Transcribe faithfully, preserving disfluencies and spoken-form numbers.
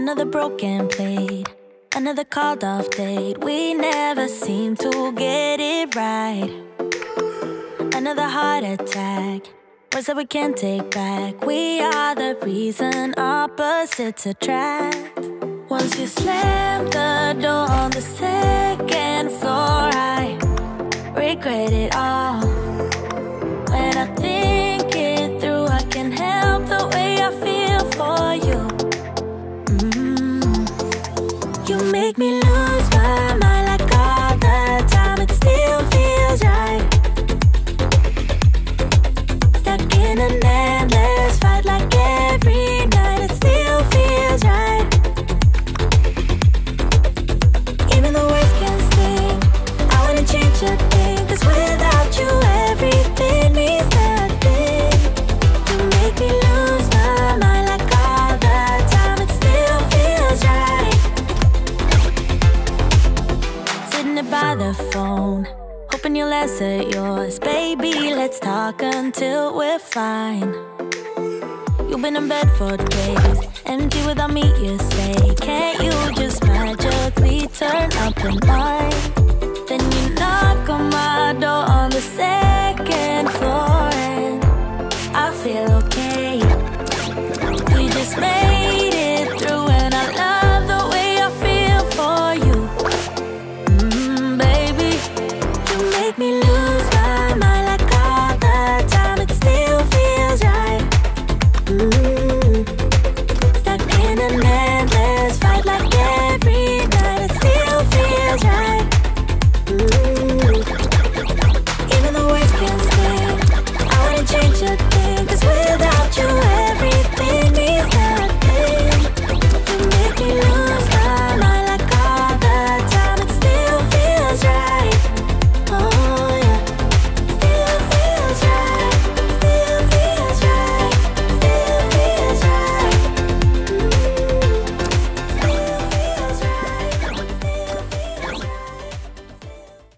Another broken plate, another called off date. We never seem to get it right. Another heart attack, words that we can't take back. We are the reason opposites attract. Once you slam the door on the second floor, I regret it all. When I think it through, I can't help the way I feel for you. Mm-hmm. You make me lose my mind like all the time. It still feels right. Stuck in an endless fight like every night. It still feels right. Even the words can sting. I wanna change a thing, 'cause without you everything means nothing. You make me lose my mind like all the time. It still feels right. Sitting there by the phone, hoping you'll answer yours. Baby, let's talk until we're fine. You've been in bed for days, empty without me, you say. Can't you just magically turn up the night? Then you knock on my door on the set.